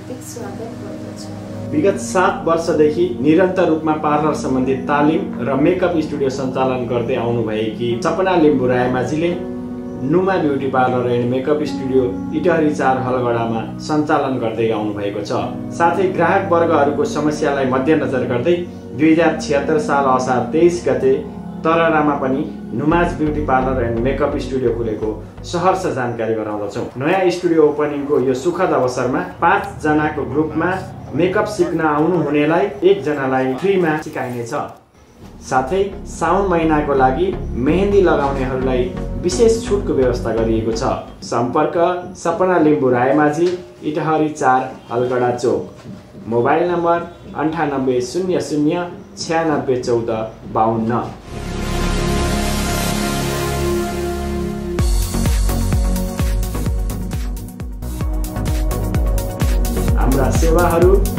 हार्दिक स्वागत गर्दछु। विगत 7 वर्षदेखि निरन्तर रूपमा पार्लर सम्बन्धी तालिम र मेकअप स्टुडियो सञ्चालन गर्दै आउनुभएकी सपना लिम्बू रायमाझीले नुमा beauty parlour and makeup studio Itahari 4 हलगडामा सञ्चालन गर्दै आउनुभएको छ। साथै ग्राहक वर्गहरूको समस्यालाई मध्यनजर गर्दै 2076 साल असार 23 गते तररामा पनि नुमाज beauty parlour and makeup studio खुलेको सहर्ष जानकारी गराउँदछौँ। नयाँ स्टुडियो ओपनिङको यो सुखद अवसरमा 5 जनाको ग्रुपमा मेकअप सिक्न आउनु हुनेलाई 1 जनालाई फ्रीमा सिकाइनेछ। साथै साउन महिनाको लागि मेहन्दी लगाउनेहरूलाई विशेष छुटको व्यवस्था गरिएको छ। सम्पर्क सपना लिम्बू रायमाझी इटहरी 4 हलगडा चोक। Mobile number 98 00 96 14 52। हाम्रा सेवाहरू